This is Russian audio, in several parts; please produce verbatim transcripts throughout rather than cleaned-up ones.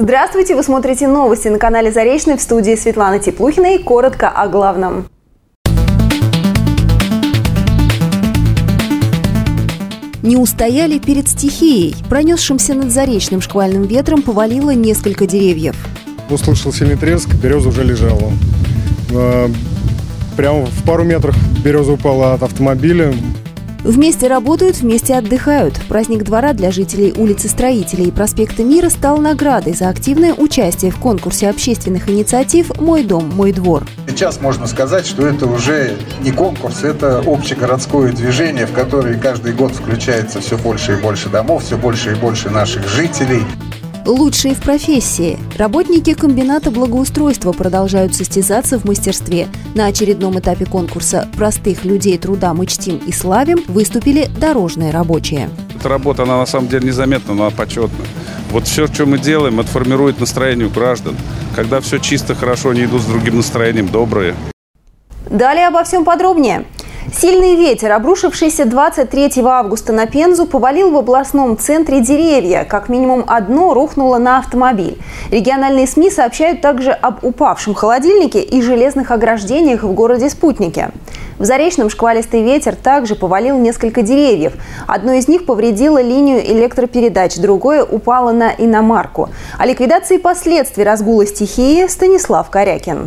Здравствуйте! Вы смотрите новости на канале Заречный, в студии Светлана Теплухина, и коротко о главном. Не устояли перед стихией. Пронесшимся над Заречным шквальным ветром повалило несколько деревьев. Услышал сильный треск, береза уже лежала. Прямо в пару метрах береза упала от автомобиля. Вместе работают, вместе отдыхают. Праздник двора для жителей улицы Строителей и проспекта Мира стал наградой за активное участие в конкурсе общественных инициатив «Мой дом, мой двор». Сейчас можно сказать, что это уже не конкурс, это общегородское движение, в которое каждый год включается все больше и больше домов, все больше и больше наших жителей. Лучшие в профессии. Работники комбината благоустройства продолжают состязаться в мастерстве. На очередном этапе конкурса «Простых людей труда мы чтим и славим» выступили дорожные рабочие. Эта работа, она на самом деле незаметна, но она почетна. Вот все, что мы делаем, это формирует настроение у граждан. Когда все чисто, хорошо, они идут с другим настроением, добрые. Далее обо всем подробнее. Сильный ветер, обрушившийся двадцать третьего августа на Пензу, повалил в областном центре деревья. Как минимум одно рухнуло на автомобиль. Региональные СМИ сообщают также об упавшем холодильнике и железных ограждениях в городе-спутнике. В Заречном шквалистый ветер также повалил несколько деревьев. Одно из них повредило линию электропередач, другое упало на иномарку. О ликвидации последствий разгула стихии Станислав Корякин.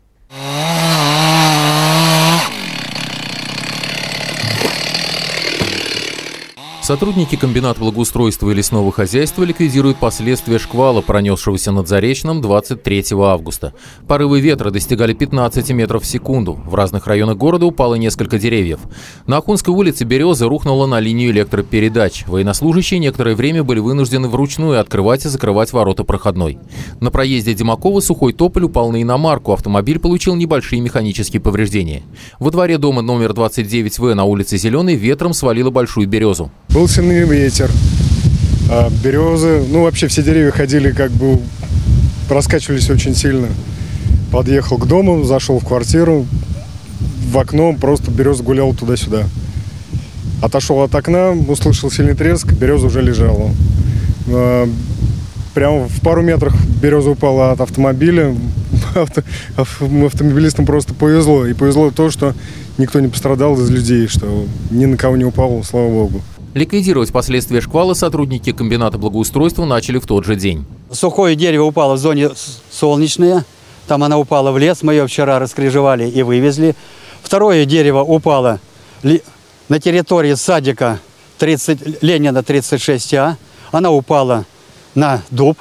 Сотрудники комбината благоустройства и лесного хозяйства ликвидируют последствия шквала, пронесшегося над Заречным двадцать третьего августа. Порывы ветра достигали пятнадцати метров в секунду. В разных районах города упало несколько деревьев. На Ахунской улице береза рухнула на линию электропередач. Военнослужащие некоторое время были вынуждены вручную открывать и закрывать ворота проходной. На проезде Демакова сухой тополь упал на иномарку. Автомобиль получил небольшие механические повреждения. Во дворе дома номер двадцать девять В на улице Зеленой ветром свалило большую березу. Был сильный ветер, а березы, ну вообще все деревья ходили, как бы раскачивались очень сильно. Подъехал к дому, зашел в квартиру, в окно просто береза гуляла туда-сюда. Отошел от окна, услышал сильный треск, береза уже лежала. Прямо в пару метрах береза упала от автомобиля. Автомобилистам просто повезло. И повезло то, что никто не пострадал из людей, что ни на кого не упало, слава богу. Ликвидировать последствия шквала сотрудники комбината благоустройства начали в тот же день. Сухое дерево упало в зоне солнечная. Там она упала в лес. Мы ее вчера раскрежевали и вывезли. Второе дерево упало на территории садика тридцать, Ленина тридцать шесть А. Она упала на дуб.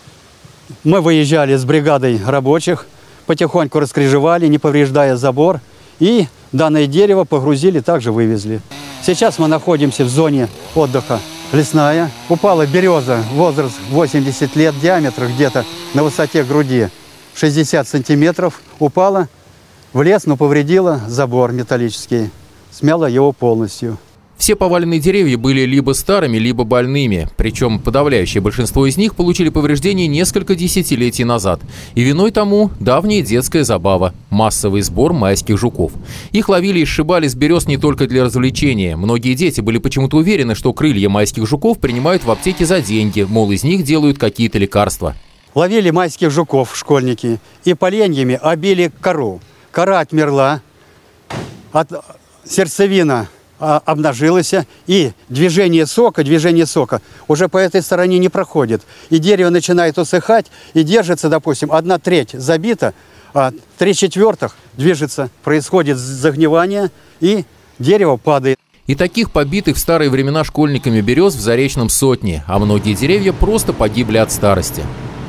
Мы выезжали с бригадой рабочих, потихоньку раскрежевали, не повреждая забор. И данное дерево погрузили, также вывезли. Сейчас мы находимся в зоне отдыха лесная. Упала береза, возраст восемьдесят лет, диаметр где-то на высоте груди шестьдесят сантиметров. Упала в лес, но повредила забор металлический. Смяла его полностью. Все поваленные деревья были либо старыми, либо больными. Причем подавляющее большинство из них получили повреждения несколько десятилетий назад. И виной тому давняя детская забава – массовый сбор майских жуков. Их ловили и сшибали с берез не только для развлечения. Многие дети были почему-то уверены, что крылья майских жуков принимают в аптеке за деньги, мол, из них делают какие-то лекарства. Ловили майских жуков школьники и поленьями обили кору. Кора отмерла, от сердцевина обнажилась, и движение сока, движение сока уже по этой стороне не проходит. И дерево начинает усыхать, и держится, допустим, одна треть забита, а три четвертых движется, происходит загнивание, и дерево падает. И таких побитых в старые времена школьниками берез в Заречном сотни, а многие деревья просто погибли от старости.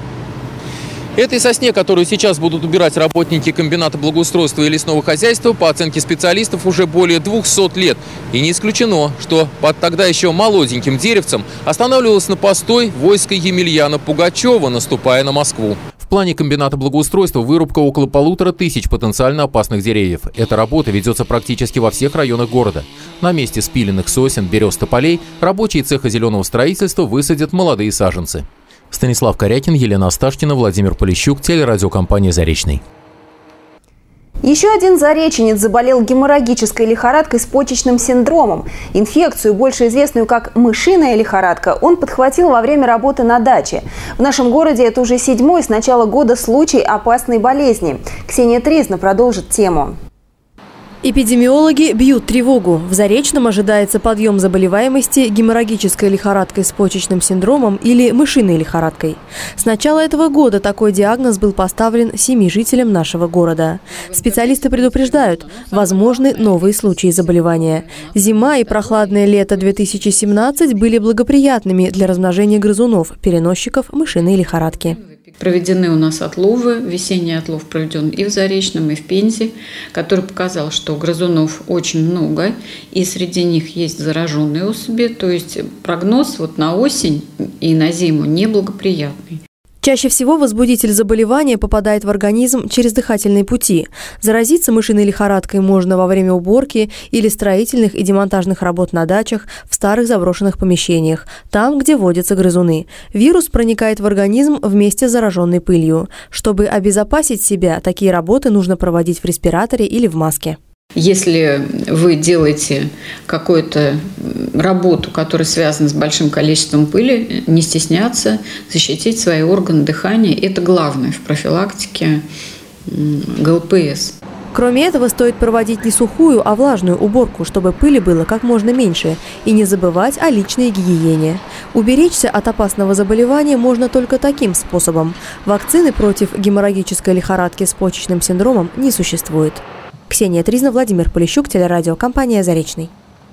Этой сосне, которую сейчас будут убирать работники комбината благоустройства и лесного хозяйства, по оценке специалистов, уже более двухсот лет. И не исключено, что под тогда еще молоденьким деревцем останавливалось на постой войско Емельяна Пугачева, наступая на Москву. В плане комбината благоустройства вырубка около полутора тысяч потенциально опасных деревьев. Эта работа ведется практически во всех районах города. На месте спиленных сосен, берез, тополей рабочие цеха зеленого строительства высадят молодые саженцы. Станислав Корякин, Елена Асташкина, Владимир Полищук, телерадиокомпания «Заречный». Еще один зареченец заболел геморрагической лихорадкой с почечным синдромом. Инфекцию, больше известную как мышиная лихорадка, он подхватил во время работы на даче. В нашем городе это уже седьмой с начала года случай опасной болезни. Ксения Тризна продолжит тему. Эпидемиологи бьют тревогу. В Заречном ожидается подъем заболеваемости геморрагической лихорадкой с почечным синдромом или мышиной лихорадкой. С начала этого года такой диагноз был поставлен семи жителям нашего города. Специалисты предупреждают, возможны новые случаи заболевания. Зима и прохладное лето две тысячи семнадцать были благоприятными для размножения грызунов, переносчиков мышиной лихорадки. Проведены у нас отловы, весенний отлов проведен и в Заречном, и в Пензе, который показал, что грызунов очень много, и среди них есть зараженные особи, то есть прогноз вот на осень и на зиму неблагоприятный. Чаще всего возбудитель заболевания попадает в организм через дыхательные пути. Заразиться мышиной лихорадкой можно во время уборки или строительных и демонтажных работ на дачах, в старых заброшенных помещениях, там, где водятся грызуны. Вирус проникает в организм вместе с зараженной пылью. Чтобы обезопасить себя, такие работы нужно проводить в респираторе или в маске. Если вы делаете какую-то работу, которая связана с большим количеством пыли, не стесняться, защитить свои органы дыхания. Это главное в профилактике ГЛПС. Кроме этого, стоит проводить не сухую, а влажную уборку, чтобы пыли было как можно меньше, и не забывать о личной гигиене. Уберечься от опасного заболевания можно только таким способом. Вакцины против геморрагической лихорадки с почечным синдромом не существует. Ксения Тризна, Владимир Полищук, телерадиокомпания «Заречный».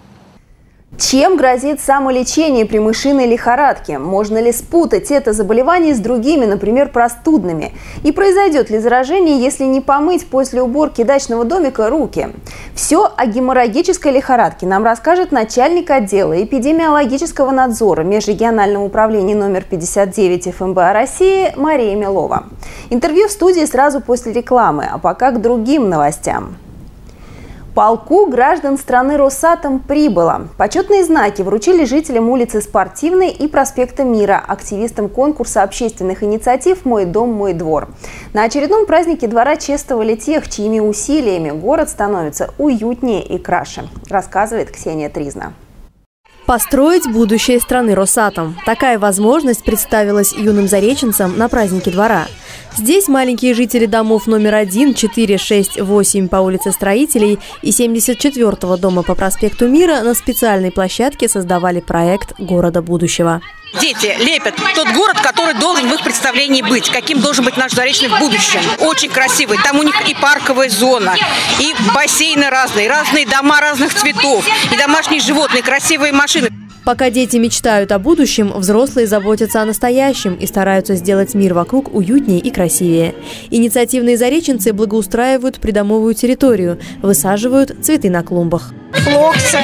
Чем грозит самолечение при мышиной лихорадке? Можно ли спутать это заболевание с другими, например, простудными? И произойдет ли заражение, если не помыть после уборки дачного домика руки? Все о геморрагической лихорадке нам расскажет начальник отдела эпидемиологического надзора межрегионального управления номер пятьдесят девять эф эм бэ а России Мария Милова. Интервью в студии сразу после рекламы, а пока к другим новостям. Полку граждан страны Росатом прибыло. Почетные знаки вручили жителям улицы Спортивной и проспекта Мира, активистам конкурса общественных инициатив «Мой дом, мой двор». На очередном празднике двора чествовали тех, чьими усилиями город становится уютнее и краше, рассказывает Ксения Тризна. Построить будущее страны Росатом. Такая возможность представилась юным зареченцам на празднике двора. Здесь маленькие жители домов номер один, четыре, шесть, восемь по улице Строителей и семьдесят четвёртого дома по проспекту Мира на специальной площадке создавали проект города будущего. Дети лепят тот город, который должен в их представлении быть, каким должен быть наш Заречный в будущем. Очень красивый. Там у них и парковая зона, и бассейны разные, разные дома разных цветов, и домашние животные, красивые машины. Пока дети мечтают о будущем, взрослые заботятся о настоящем и стараются сделать мир вокруг уютнее и красивее. Инициативные зареченцы благоустраивают придомовую территорию, высаживают цветы на клумбах. Флоксы,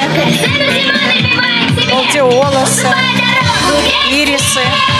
гладиолусы, ирисы,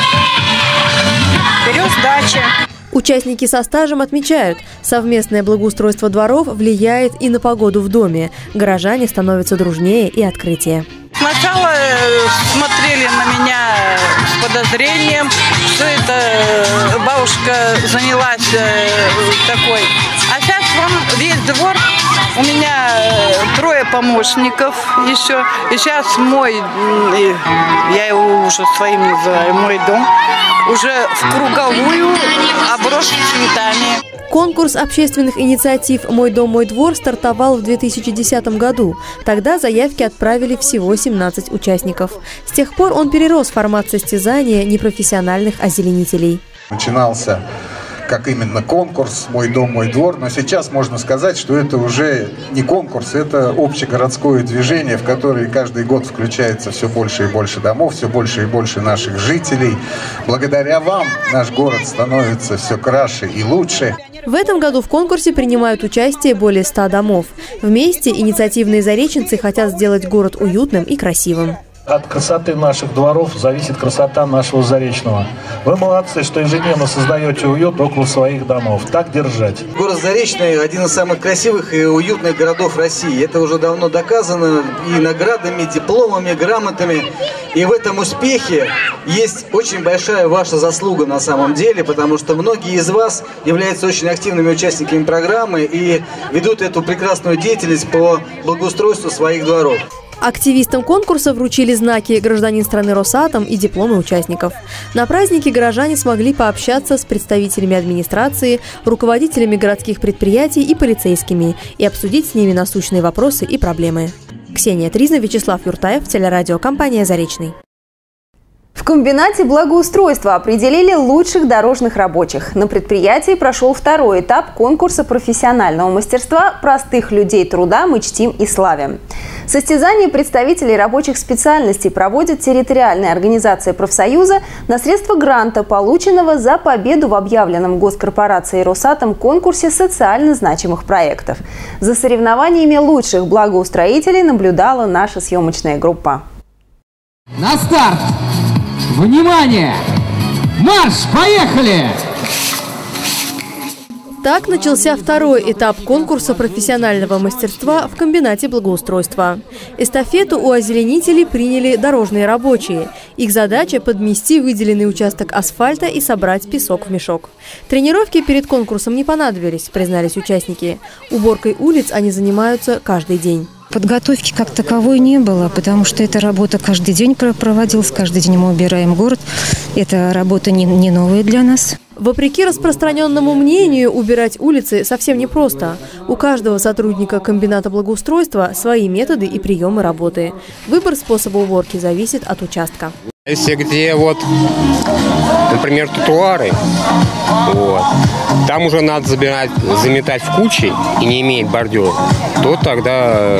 берез дачи. Участники со стажем отмечают, совместное благоустройство дворов влияет и на погоду в доме. Горожане становятся дружнее и открытие. Сначала смотрели на меня с подозрением, что это бабушка занялась такой. А сейчас вон весь двор, у меня трое помощников еще. И сейчас мой, я его уже своим называю, мой дом, уже в круговую оброс цветами. Конкурс общественных инициатив «Мой дом, мой двор» стартовал в две тысячи десятом году. Тогда заявки отправили всего семнадцать участников. С тех пор он перерос в формат состязания непрофессиональных озеленителей. Начинался как именно конкурс «Мой дом, мой двор», но сейчас можно сказать, что это уже не конкурс, это общегородское движение, в которое каждый год включается все больше и больше домов, все больше и больше наших жителей. Благодаря вам наш город становится все краше и лучше. В этом году в конкурсе принимают участие более ста домов. Вместе инициативные зареченцы хотят сделать город уютным и красивым. От красоты наших дворов зависит красота нашего Заречного. Вы молодцы, что ежедневно создаете уют около своих домов. Так держать. Город Заречный – один из самых красивых и уютных городов России. Это уже давно доказано и наградами, дипломами, грамотами. И в этом успехе есть очень большая ваша заслуга на самом деле, потому что многие из вас являются очень активными участниками программы и ведут эту прекрасную деятельность по благоустройству своих дворов. Активистам конкурса вручили знаки «Гражданин страны Росатом» и дипломы участников. На празднике горожане смогли пообщаться с представителями администрации, руководителями городских предприятий и полицейскими и обсудить с ними насущные вопросы и проблемы. Ксения Тризна, Вячеслав Юртаев, телерадиокомпания «Заречный». В комбинате благоустройства определили лучших дорожных рабочих. На предприятии прошел второй этап конкурса профессионального мастерства «Простых людей труда мы чтим и славим». Состязание представителей рабочих специальностей проводит территориальная организация профсоюза на средства гранта, полученного за победу в объявленном госкорпорацией «Росатом» конкурсе социально значимых проектов. За соревнованиями лучших благоустроителей наблюдала наша съемочная группа. На старт! Внимание! Марш! Поехали! Так начался второй этап конкурса профессионального мастерства в комбинате благоустройства. Эстафету у озеленителей приняли дорожные рабочие. Их задача – подмести выделенный участок асфальта и собрать песок в мешок. Тренировки перед конкурсом не понадобились, признались участники. Уборкой улиц они занимаются каждый день. Подготовки как таковой не было, потому что эта работа каждый день проводилась, каждый день мы убираем город. Эта работа не, не новая для нас. Вопреки распространенному мнению, убирать улицы совсем непросто. У каждого сотрудника комбината благоустройства свои методы и приемы работы. Выбор способа уборки зависит от участка. Если где вот, например, тротуары, вот, там уже надо забирать, заметать в кучи и не иметь бордюр, то тогда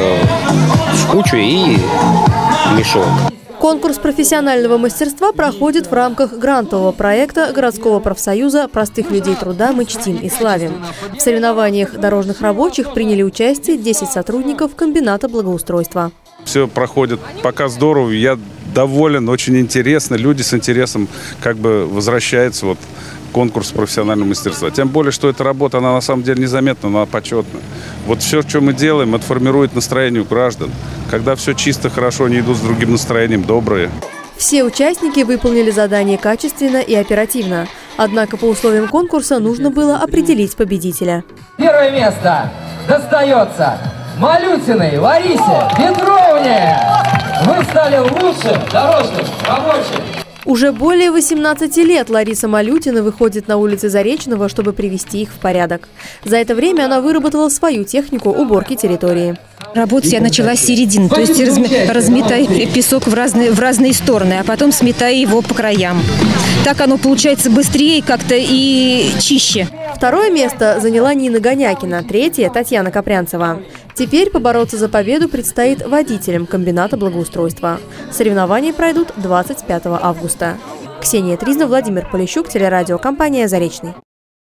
в кучу и мешок. Конкурс профессионального мастерства проходит в рамках грантового проекта городского профсоюза «Простых людей труда мы чтим и славим». В соревнованиях дорожных рабочих приняли участие десять сотрудников комбината благоустройства. Все проходит пока здорово, я доволен, очень интересно. Люди с интересом как бы возвращаются вот в конкурс профессионального мастерства. Тем более, что эта работа, она на самом деле незаметна, но она почетна. Вот все, что мы делаем, это формирует настроение у граждан. Когда все чисто, хорошо, они идут с другим настроением, добрые. Все участники выполнили задание качественно и оперативно. Однако по условиям конкурса нужно было определить победителя. Первое место достается Малютиной Ларисе Петровне. Вы стали лучшим дорожным рабочим. Уже более восемнадцати лет Лариса Малютина выходит на улицы Заречного, чтобы привести их в порядок. За это время она выработала свою технику уборки территории. Работать я начала с середины, то есть разметай песок в разные, в разные стороны, а потом сметай его по краям. Так оно получается быстрее как-то и чище. Второе место заняла Нина Гонякина, третье – Татьяна Капрянцева. Теперь побороться за победу предстоит водителям комбината благоустройства. Соревнования пройдут двадцать пятого августа. Ксения Тризна, Владимир Полищук, телерадиокомпания «Заречный».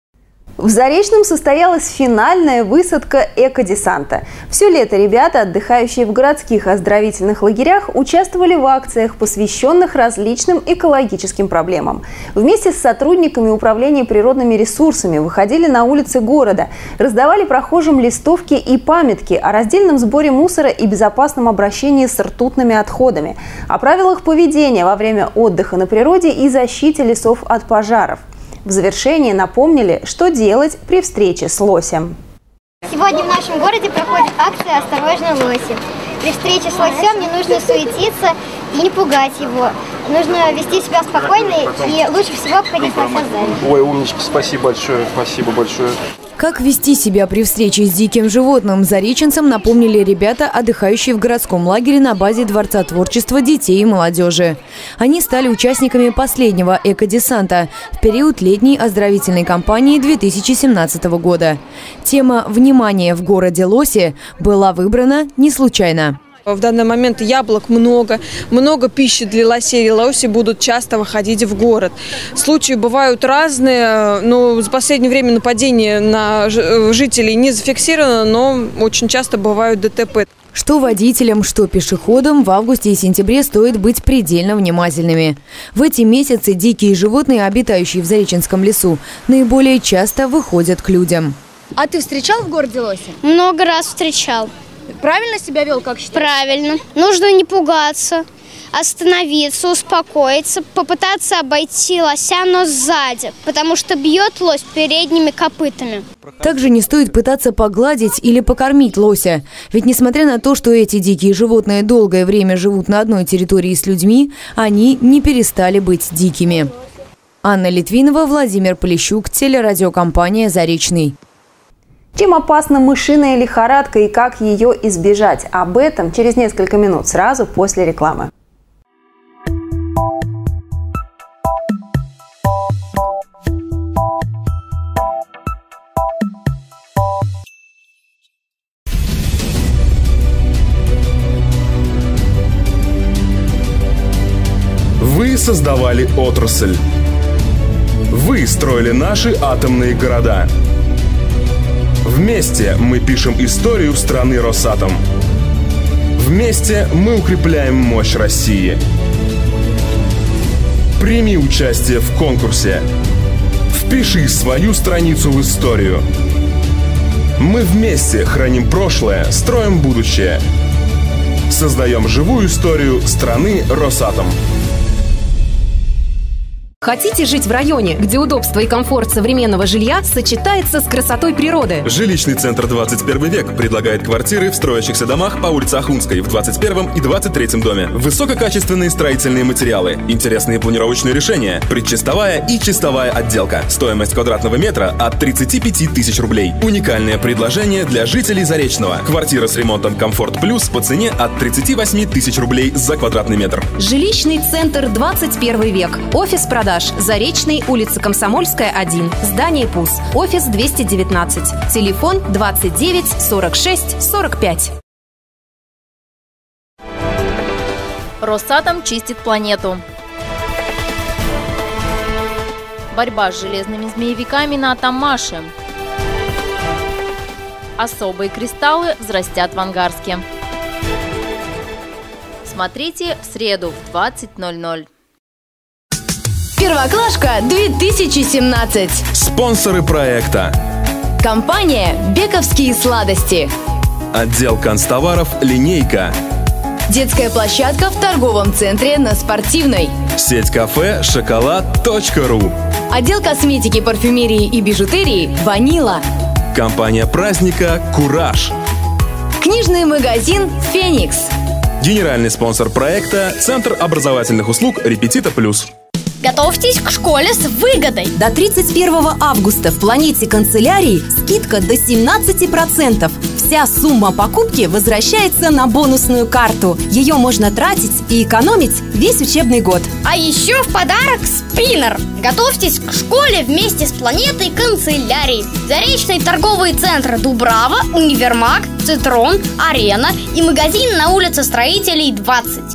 В Заречном состоялась финальная высадка экодесанта. Все лето ребята, отдыхающие в городских оздоровительных лагерях, участвовали в акциях, посвященных различным экологическим проблемам. Вместе с сотрудниками Управления природными ресурсами выходили на улицы города, раздавали прохожим листовки и памятки о раздельном сборе мусора и безопасном обращении с ртутными отходами, о правилах поведения во время отдыха на природе и защите лесов от пожаров. В завершении напомнили, что делать при встрече с лосем. Сегодня в нашем городе проходит акция «Осторожно, лоси». При встрече с лосем не нужно суетиться и не пугать его. Нужно вести себя спокойно и лучше всего обходить лося сзади. Ой, умнички, спасибо большое, спасибо большое. Как вести себя при встрече с диким животным, зареченцам напомнили ребята, отдыхающие в городском лагере на базе Дворца творчества детей и молодежи. Они стали участниками последнего экодесанта в период летней оздоровительной кампании две тысячи семнадцатого года. Тема «Внимание в городе лоси» была выбрана не случайно. В данный момент яблок много, много пищи для лосей, и лоси будут часто выходить в город. Случаи бывают разные, но за последнее время нападение на жителей не зафиксировано, но очень часто бывают ДТП. Что водителям, что пешеходам в августе и сентябре стоит быть предельно внимательными. В эти месяцы дикие животные, обитающие в Зареченском лесу, наиболее часто выходят к людям. А ты встречал в городе лося? Много раз встречал. Правильно себя вел, как считаешь? Правильно. Нужно не пугаться, остановиться, успокоиться, попытаться обойти лося, но сзади, потому что бьет лось передними копытами. Также не стоит пытаться погладить или покормить лося. Ведь несмотря на то, что эти дикие животные долгое время живут на одной территории с людьми, они не перестали быть дикими. Анна Литвинова, Владимир Полищук, телерадиокомпания «Заречный». Чем опасна мышиная лихорадка и как ее избежать? Об этом через несколько минут, сразу после рекламы. Вы создавали отрасль. Вы строили наши атомные города. Вместе мы пишем историю страны Росатом. Вместе мы укрепляем мощь России. Прими участие в конкурсе. Впиши свою страницу в историю. Мы вместе храним прошлое, строим будущее. Создаем живую историю страны Росатом. Хотите жить в районе, где удобство и комфорт современного жилья сочетается с красотой природы? Жилищный центр двадцать первый век предлагает квартиры в строящихся домах по улице Ахунской в двадцать первом и двадцать третьем доме. Высококачественные строительные материалы, интересные планировочные решения, предчистовая и чистовая отделка. Стоимость квадратного метра от тридцати пяти тысяч рублей. Уникальное предложение для жителей Заречного. Квартира с ремонтом Комфорт Плюс по цене от тридцати восьми тысяч рублей за квадратный метр. Жилищный центр двадцать первый век. Офис продаж. Заречный, улица Комсомольская, один. Здание ПУС. Офис двести девятнадцать. Телефон двадцать девять сорок шесть сорок пять. Росатом чистит планету. Борьба с железными змеевиками на Атамаше. Особые кристаллы взрастят в Ангарске. Смотрите в среду в двадцать ноль ноль. Первоклашка две тысячи семнадцать. Спонсоры проекта. Компания «Бековские сладости». Отдел канцтоваров «Линейка». Детская площадка в торговом центре на Спортивной. Сеть кафе шоколад точка ру. Отдел косметики, парфюмерии и бижутерии «Ванила». Компания праздника «Кураж». Книжный магазин «Феникс». Генеральный спонсор проекта – Центр образовательных услуг «Репетита Плюс». Готовьтесь к школе с выгодой. До тридцать первого августа в Планете канцелярии скидка до семнадцати процентов. Вся сумма покупки возвращается на бонусную карту. Ее можно тратить и экономить весь учебный год. А еще в подарок спиннер. Готовьтесь к школе вместе с Планетой канцелярии. Заречный торговый центр Дубрава, Универмаг, Цитрон, Арена и магазин на улице Строителей двадцать.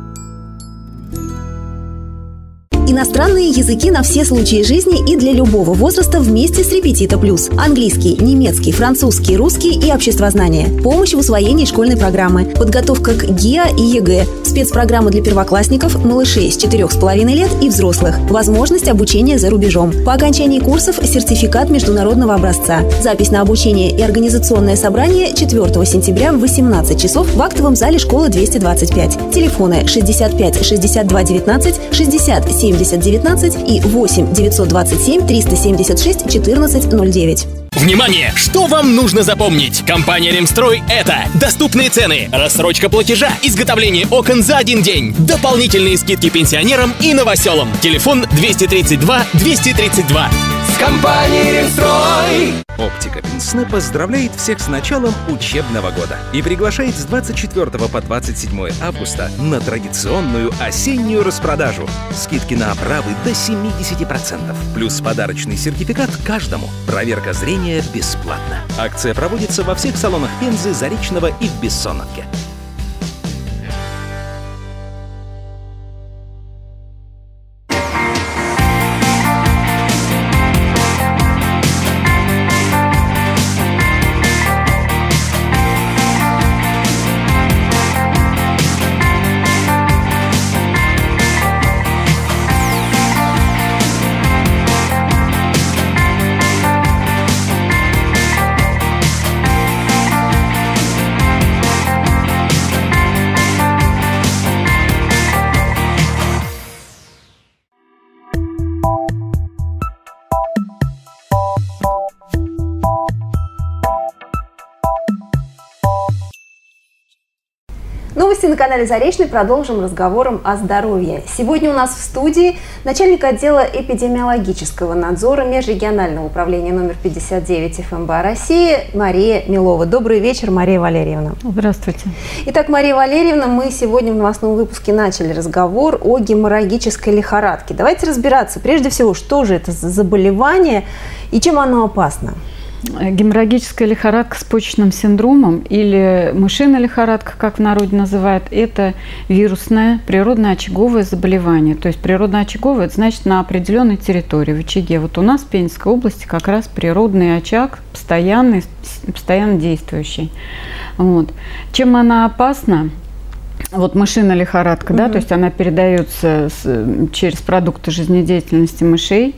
Иностранные языки на все случаи жизни и для любого возраста вместе с Репетита Плюс. Английский, немецкий, французский, русский и обществознание. Помощь в усвоении школьной программы. Подготовка к ГИА и ЕГЭ. Спецпрограммы для первоклассников, малышей с четырёх с половиной лет и взрослых. Возможность обучения за рубежом. По окончании курсов сертификат международного образца. Запись на обучение и организационное собрание четвёртого сентября в восемнадцать часов в актовом зале школы двести двадцать пять. Телефоны шестьдесят пять шестьдесят два девятнадцать, шестьдесят семь девятнадцать и восемь девятьсот двадцать семь триста семьдесят шесть четырнадцать ноль девять. Внимание! Что вам нужно запомнить? Компания «Ремстрой» — это доступные цены, рассрочка платежа, изготовление окон за один день, дополнительные скидки пенсионерам и новоселам. Телефон двести тридцать два двести тридцать два. С компанией «Ремстрой». Оптика Пенсне поздравляет всех с началом учебного года и приглашает с двадцать четвёртого по двадцать седьмое августа на традиционную осеннюю распродажу. Скидки на оправы до семидесяти процентов, плюс подарочный сертификат каждому. Проверка зрения бесплатна. Акция проводится во всех салонах Пензы, Заречного и в Бессоновке. Здравствуйте, на канале Заречный. Продолжим разговором о здоровье. Сегодня у нас в студии начальник отдела эпидемиологического надзора межрегионального управления номер пятьдесят девять эф эм бэ а России Мария Милова. Добрый вечер, Мария Валерьевна. Здравствуйте. Итак, Мария Валерьевна, мы сегодня в новостном выпуске начали разговор о геморрагической лихорадке. Давайте разбираться, прежде всего, что же это за заболевание и чем оно опасно. Геморрагическая лихорадка с почечным синдромом или мышиная лихорадка, как в народе называют, это вирусное природно-очаговое заболевание. То есть природно-очаговое – это значит на определенной территории, в очаге. Вот у нас в Пензенской области как раз природный очаг, постоянный, постоянно действующий. Вот. Чем она опасна? Вот мышиная лихорадка, угу. да, то есть она передается с, через продукты жизнедеятельности мышей.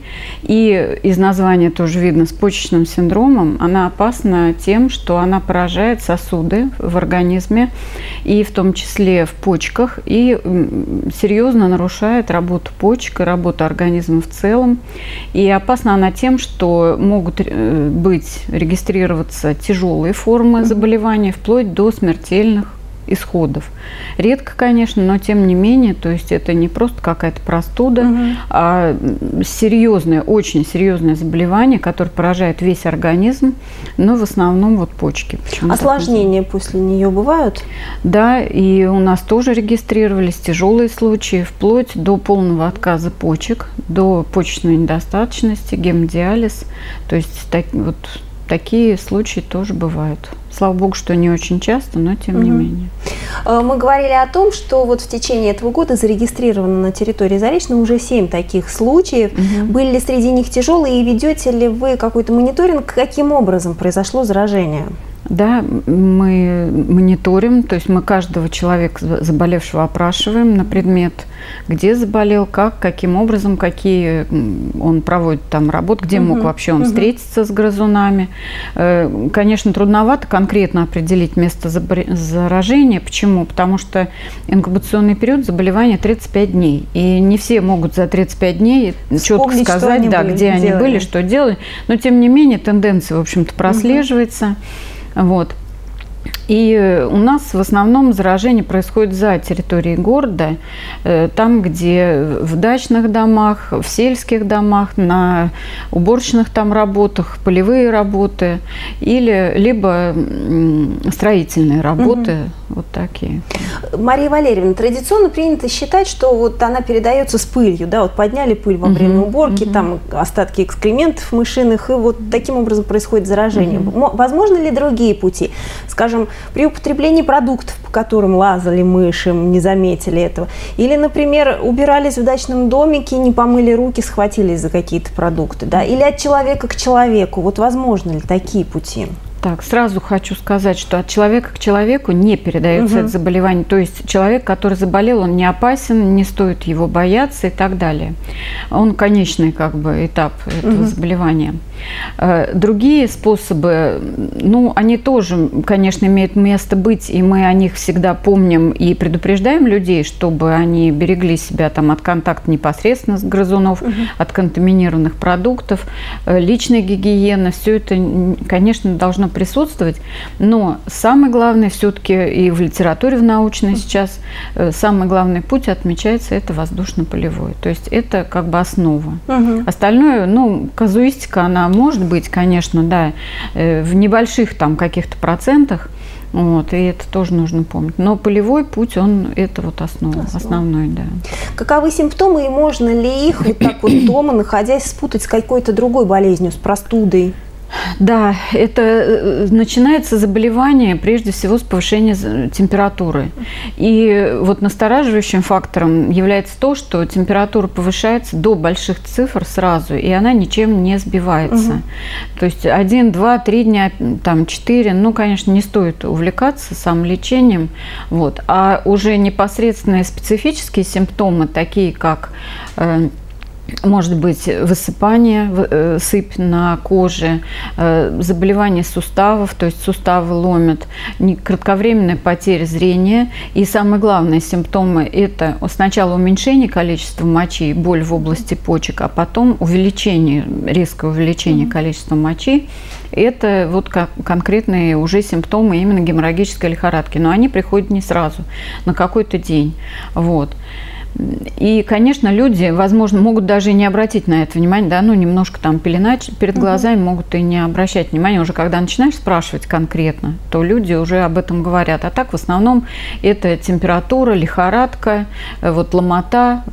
И из названия тоже видно, с почечным синдромом она опасна тем, что она поражает сосуды в организме, и в том числе в почках, и серьезно нарушает работу почек и работу организма в целом. И опасна она тем, что могут быть, регистрироваться тяжелые формы заболевания, вплоть до смертельных исходов. Редко, конечно, но тем не менее, то есть это не просто какая-то простуда, угу. а серьезное, очень серьезное заболевание, которое поражает весь организм, но в основном вот почки. Осложнения после нее бывают? Да, и у нас тоже регистрировались тяжелые случаи, вплоть до полного отказа почек, до почечной недостаточности, гемодиализ. То есть так, вот такие случаи тоже бывают. Слава богу, что не очень часто, но тем угу. не менее. Мы говорили о том, что вот в течение этого года зарегистрировано на территории Заречного уже семь таких случаев. Угу. Были ли среди них тяжелые, и ведете ли вы какой-то мониторинг, каким образом произошло заражение? Да, мы мониторим, то есть мы каждого человека заболевшего опрашиваем на предмет, где заболел, как, каким образом, какие он проводит там работы, где угу, мог вообще он угу. встретиться с грызунами. Конечно, трудновато конкретно определить место заражения. Почему? Потому что инкубационный период заболевания тридцать пять дней. И не все могут за тридцать пять дней четко сказать, да, где они делали. были, что делали. Но, тем не менее, тенденция, в общем-то, прослеживается. Угу. Вот. И у нас в основном заражение происходит за территорией города, там, где в дачных домах, в сельских домах, на уборочных там работах, полевые работы, или либо строительные работы, угу. вот такие. Мария Валерьевна, традиционно принято считать, что вот она передается с пылью, да, вот подняли пыль во время угу. уборки, угу. там остатки экскрементов мышиных, и вот таким образом происходит заражение. Угу. Возможно ли другие пути? Скажем, при употреблении продуктов, по которым лазали мыши, не заметили этого. Или, например, убирались в дачном домике, не помыли руки, схватились за какие-то продукты. Да? Или от человека к человеку. Вот возможно ли такие пути? Так, сразу хочу сказать, что от человека к человеку не передается угу. это заболевание. То есть человек, который заболел, он не опасен, не стоит его бояться и так далее. Он конечный как бы этап этого угу. заболевания. Другие способы, ну, они тоже, конечно, имеют место быть, и мы о них всегда помним и предупреждаем людей, чтобы они берегли себя там от контакта непосредственно с грызунов, угу. от контаминированных продуктов, личная гигиена, все это, конечно, должно присутствовать, но самое главное все-таки и в литературе в научной сейчас самый главный путь отмечается это воздушно-полевой, то есть это как бы основа. Угу. Остальное, ну, казуистика, она может быть, конечно, да, в небольших там каких-то процентах, вот, и это тоже нужно помнить. Но полевой путь, он, это вот основа, основной, да. Каковы симптомы и можно ли их вот так вот дома, находясь, спутать с какой-то другой болезнью, с простудой? Да, это начинается заболевание прежде всего с повышения температуры. И вот настораживающим фактором является то, что температура повышается до больших цифр сразу, и она ничем не сбивается. Угу. То есть один, два, три дня, там четыре, ну, конечно, не стоит увлекаться самолечением. Вот. А уже непосредственные специфические симптомы, такие как может быть высыпание, сыпь на коже, заболевания суставов, то есть суставы ломят, кратковременная потеря зрения. И самые главные симптомы – это сначала уменьшение количества мочи, боль в области почек, а потом увеличение, резкое увеличение количества мочи. Это вот как конкретные уже симптомы именно геморрагической лихорадки. Но они приходят не сразу, на какой-то день. Вот. И, конечно, люди, возможно, могут даже и не обратить на это внимание, да, ну, немножко там пелена перед глазами, угу. могут и не обращать внимания. Уже когда начинаешь спрашивать конкретно, то люди уже об этом говорят. А так, в основном, это температура, лихорадка, вот ломота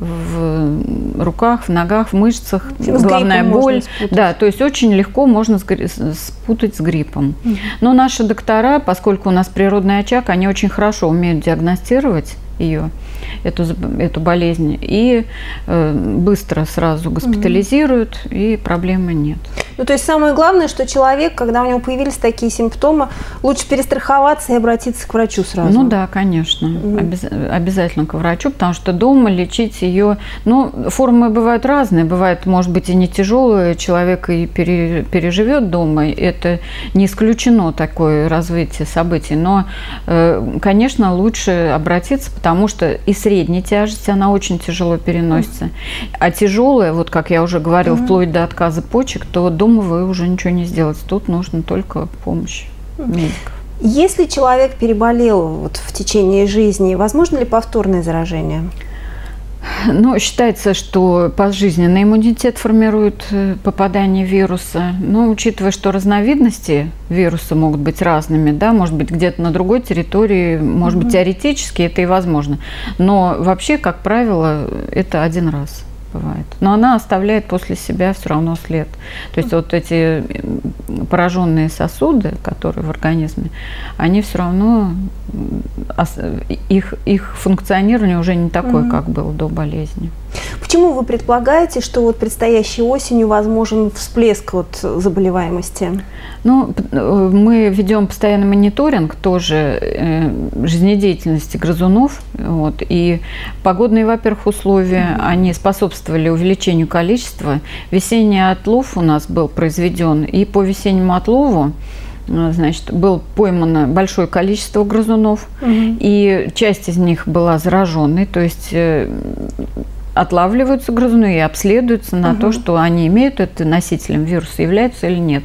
в руках, в ногах, в мышцах, с головная боль. Да, то есть очень легко можно спутать с гриппом. Угу. Но наши доктора, поскольку у нас природный очаг, они очень хорошо умеют диагностировать ее, эту, эту болезнь, и э, быстро сразу госпитализируют, угу. и проблемы нет. Ну, то есть самое главное, что человек, когда у него появились такие симптомы, лучше перестраховаться и обратиться к врачу сразу. Ну да, конечно, угу. Обяз, обязательно к врачу, потому что дома лечить ее, ну, формы бывают разные, бывает, может быть, и не тяжелые, человек и пере, переживет дома, это не исключено такое развитие событий, но, э, конечно, лучше обратиться, потому что и средняя тяжесть, она очень тяжело переносится. Mm. А тяжелая, вот как я уже говорила, mm. вплоть до отказа почек, то дома вы уже ничего не сделаете. Тут нужна только помощь медиков. Если человек переболел вот в течение жизни, возможно ли повторное заражение? Ну, считается, что пожизненный иммунитет формирует попадание вируса. Но учитывая, что разновидности вируса могут быть разными, да, может быть, где-то на другой территории, может mm-hmm. быть, теоретически это и возможно. Но вообще, как правило, это один раз бывает. Но она оставляет после себя все равно след. То есть вот эти пораженные сосуды, которые в организме, они все равно, их, их функционирование уже не такое, mm-hmm. как было до болезни. Почему вы предполагаете, что вот предстоящей осенью возможен всплеск вот заболеваемости? Ну, мы ведем постоянный мониторинг тоже э, жизнедеятельности грызунов. Вот, и погодные, во-первых, условия, mm-hmm. они способствовали увеличению количества. Весенний отлов у нас был произведен, и по весеннему отлову, значит, было поймано большое количество грызунов, mm-hmm. и часть из них была зараженной, то есть э, отлавливаются грызуны и обследуются на uh-huh. то, что они имеют, это носителем вируса являются или нет.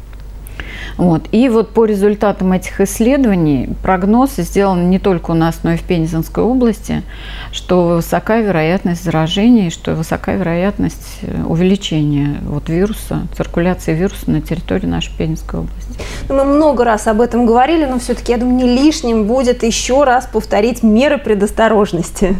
Вот. И вот по результатам этих исследований прогноз сделан не только у нас, но и в Пензенской области, что высока вероятность заражения, что высока вероятность увеличения вот вируса, циркуляции вируса на территории нашей Пензенской области. Мы много раз об этом говорили, но все-таки, я думаю, не лишним будет еще раз повторить меры предосторожности.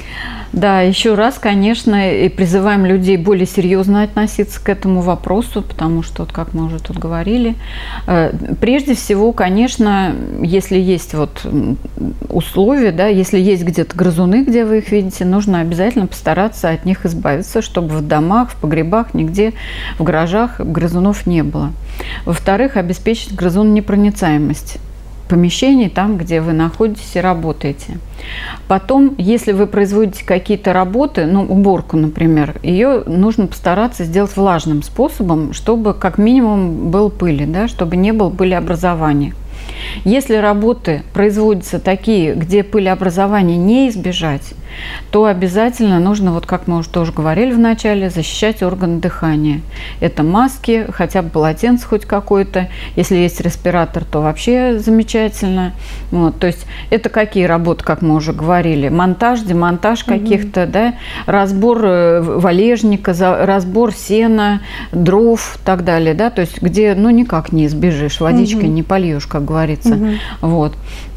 Да, еще раз, конечно, и призываем людей более серьезно относиться к этому вопросу, потому что, вот как мы уже тут говорили, прежде всего, конечно, если есть вот условия, да, если есть где-то грызуны, где вы их видите, нужно обязательно постараться от них избавиться, чтобы в домах, в погребах, нигде в гаражах грызунов не было. Во-вторых, обеспечить грызунонепроницаемость помещений, там, где вы находитесь и работаете. Потом, если вы производите какие-то работы, ну, уборку, например, ее нужно постараться сделать влажным способом, чтобы как минимум был пыли, да, чтобы не было пылеобразования. Если работы производятся такие, где пылеобразования не избежать, то обязательно нужно, вот как мы уже тоже говорили в начале, защищать органы дыхания. Это маски, хотя бы полотенце хоть какое-то. Если есть респиратор, то вообще замечательно. Вот, то есть это какие работы, как мы уже говорили? Монтаж, демонтаж mm-hmm. каких-то, да, разбор валежника, разбор сена, дров и так далее. Да? То есть где, ну, никак не избежишь, водичкой mm-hmm. не польешь, как говорится. Mm-hmm. Вот.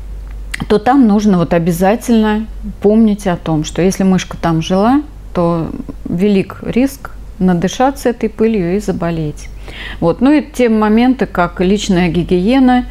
То там нужно вот обязательно помнить о том, что если мышка там жила, то велик риск надышаться этой пылью и заболеть. Вот. Ну и те моменты, как личная гигиена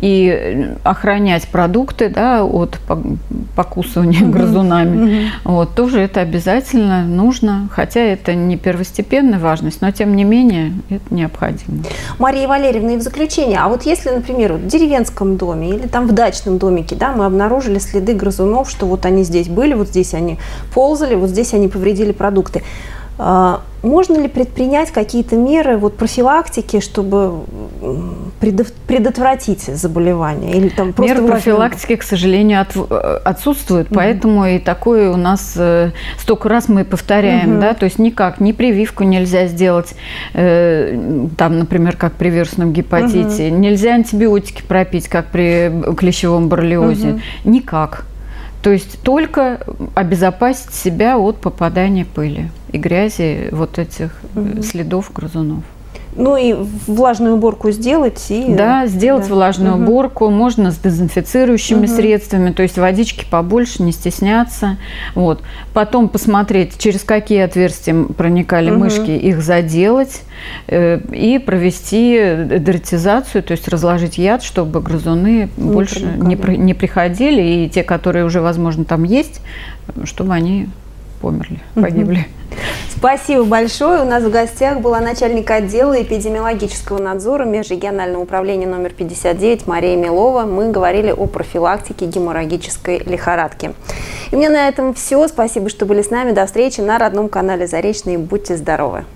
и охранять продукты, да, от покусывания mm-hmm. грызунами, mm-hmm. вот, тоже это обязательно нужно, хотя это не первостепенная важность, но тем не менее это необходимо. Мария Валерьевна, и в заключение, а вот если, например, в деревенском доме или там в дачном домике, да, мы обнаружили следы грызунов, что вот они здесь были, вот здесь они ползали, вот здесь они повредили продукты, Можно ли предпринять какие-то меры вот, профилактики, чтобы предотвратить заболевание? Или там просто меры профилактики, к сожалению, от, отсутствуют, угу. поэтому и такое у нас э, столько раз мы повторяем, угу. да, то есть никак, ни прививку нельзя сделать, э, там, например, как при вирусном гепатите, угу. нельзя антибиотики пропить, как при клещевом боррелиозе, угу. никак. То есть только обезопасить себя от попадания пыли и грязи, вот этих угу. следов грызунов. Ну и влажную уборку сделать. И... Да, сделать да. влажную угу. уборку. Можно с дезинфицирующими угу. средствами, то есть водички побольше, не стесняться. Вот. Потом посмотреть, через какие отверстия проникали угу. мышки, их заделать э, и провести дератизацию, то есть разложить яд, чтобы грызуны не больше не, не приходили, и те, которые уже, возможно, там есть, чтобы они померли, погибли. Угу. Спасибо большое. У нас в гостях была начальник отдела эпидемиологического надзора межрегионального управления номер пятьдесят девять Мария Милова. Мы говорили о профилактике геморрагической лихорадки. И у меня на этом все. Спасибо, что были с нами. До встречи на родном канале Заречный. Будьте здоровы!